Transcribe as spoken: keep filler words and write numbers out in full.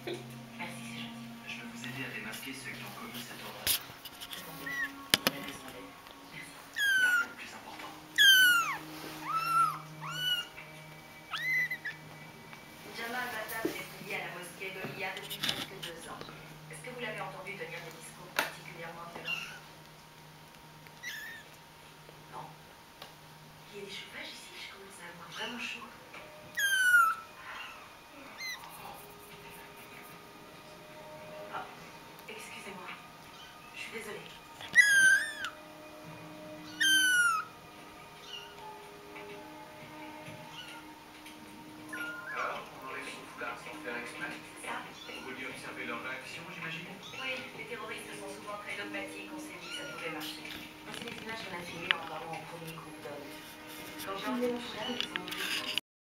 Merci, c'est gentil. Je vais vous aider à démasquer ceux qui ont commis cette horreur. Attendez, on a besoin d'aide. Merci. Il n'y a rien de plus important. Jamal Batab est lié à la mosquée d'Oliya depuis presque deux ans. Est-ce que vous l'avez entendu tenir des discours particulièrement violents? Non. Il y a des chauffages ici, je commence à avoir vraiment chaud. Ah, excusez-moi. Je suis désolée. Alors, on enlève son foulard sans faire exprès. C'est ça? Vous vouliez observer leur réaction, j'imagine? Oui, les terroristes sont souvent très dogmatiques, on s'est dit que ça pouvait marcher. C'est les images qu'on a filmées en parlant au premier groupe d'hommes. Quand j'ai enlevé mon foulard, ils